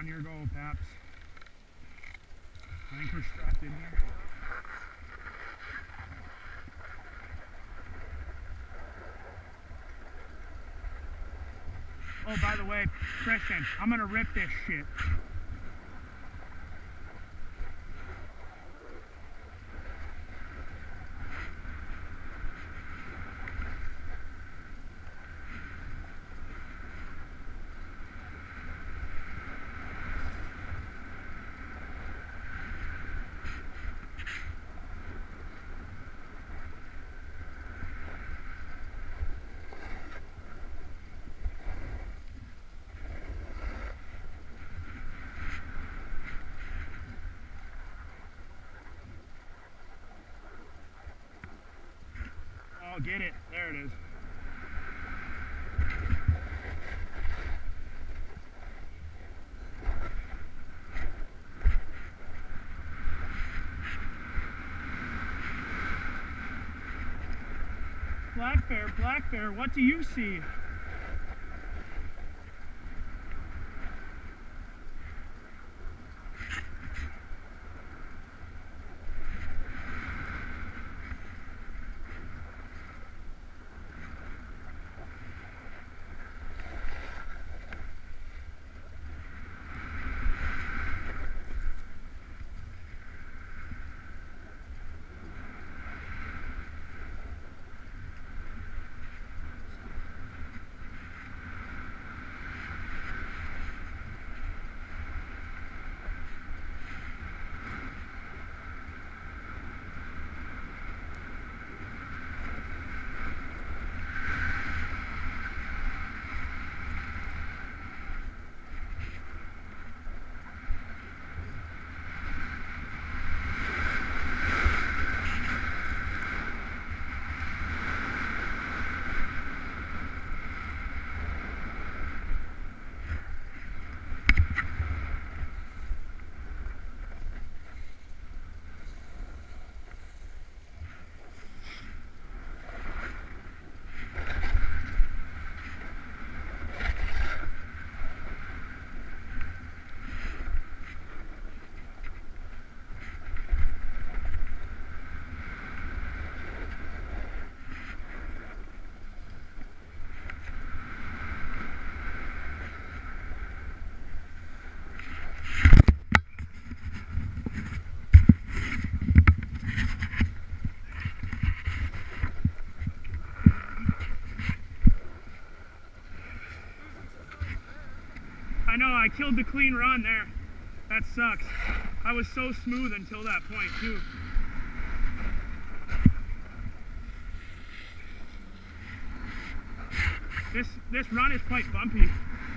your go, Paps. I think we're strapped in here. Oh, by the way, Christian, I'm gonna rip this shit. Oh, get it. There it is. Black bear, what do you see? I know, I killed the clean run there. That sucks. I was so smooth until that point too. This run is quite bumpy.